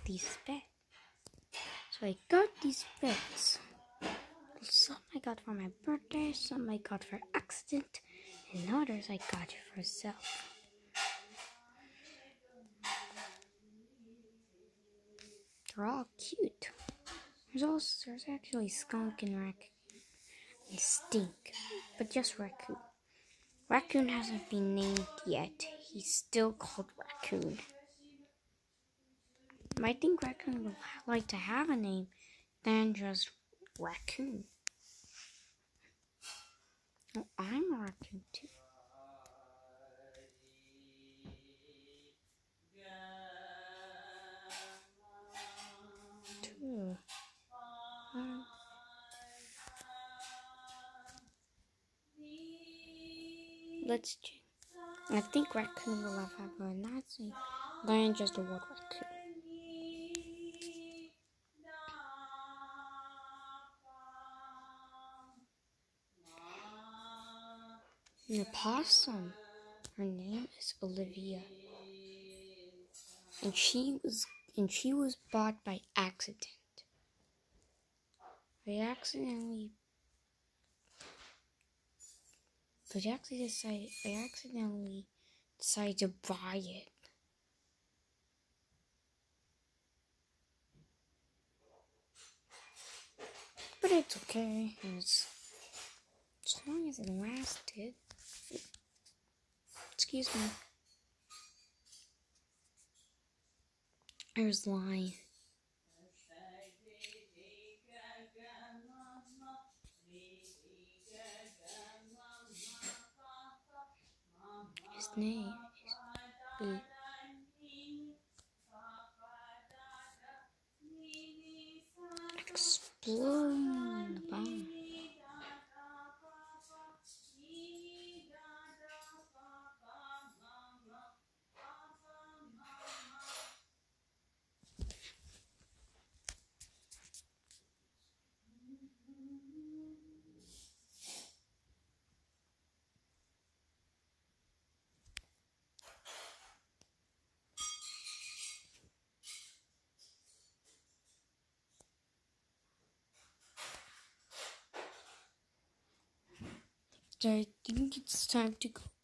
these pets. So I got these pets. Some I got for my birthday, some I got for accident, and others I got for self. They're all cute. There's actually Skunk and Raccoon and Stink, but just Raccoon. Raccoon hasn't been named yet. He's still called Raccoon. I think Raccoon would like to have a name than just Raccoon. Well, I'm a raccoon too. Let's check. I think Raccoon will have a Nazi than just the word Raccoon. The possum. Her name is Olivia, and she was bought by accident. I accidentally decided to buy it. But it's okay, as long as it lasted. Excuse me. There's Lion. His name is Boo. Exploding the bomb. I think it's time to go.